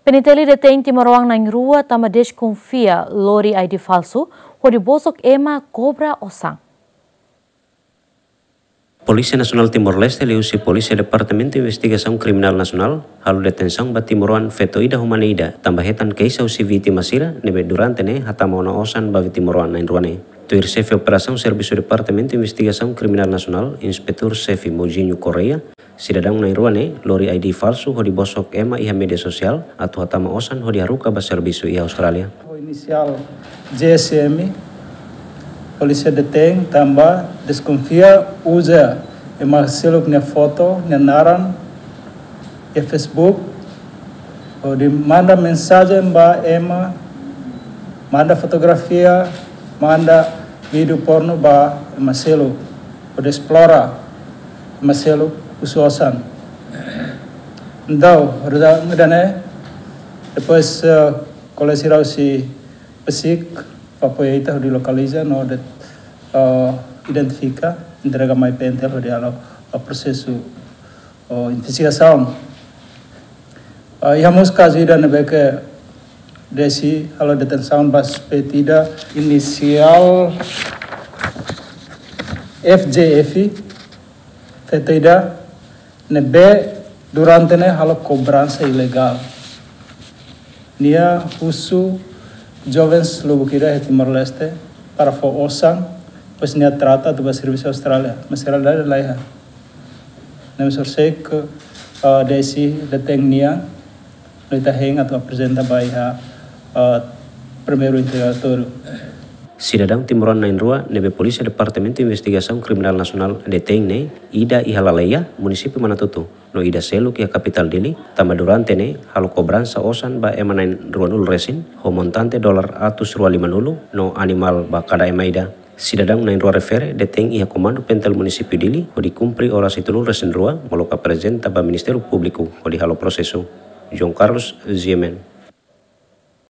Peniteli detém Timor-Wang na rua tama desconfia lori ID falso, onde bosok ema cobra osang. Polícia Nacional Timor-Leste leusi Polícia Departamento Investigação Criminal Nacional halu detenção ba Timor-Wan fetoida humaneida tambahetan keisa usi vítima masira nebe durante ne hatama ona osan ba Timor-Wan na ruane. Tuir chefe operação Serviço Departamento Investigação Criminal Nacional Inspetor Chefe Mojinho Correia cidadão na ruane lori ID falso hodi bosok ema iha media sosial atau hatama osan hodi haruka ba serviço iha Australia. O inicial GSM polícia detém também desconfia usa e Marcelo na foto na naran e Facebook ou de manda mensagem ba ema manda fotografia manda vídeo porno ba Marcelo ou de explora Marcelo usuosan então né depois colecionar si pesik apoia ita di localiza no de identifica entrega mai pentel de o processo investigação e hamos caso ida nebe que desi halo detenção bas petida inicial FJF petida nebe durante ne halo cobrança ilegal nia uso jovens lubukira de Timor-Leste para osang pois nia trata do serviço Austrália mas era lá lá nem sorse que desi deteng nia noita heng atau apresenta baia primeiro interrogatório. Cidadão Timor-Wan na rua nebe Polícia Departamento Investigação Criminal Nacional detém ne ida ihalaleia município Manatutu no ida selu que a capital dele tama durante ne halo cobrança osan ba emanain rua nul resin ho montante dolar atus rua lima nulu no animal ba kada emaida. Cidadão na rua refere detém iha comando pentel município dele ho dikumpri horas itu nul resin rua moloka presenta ba Ministério Público ho di halo processo. João Carlos Ziemen.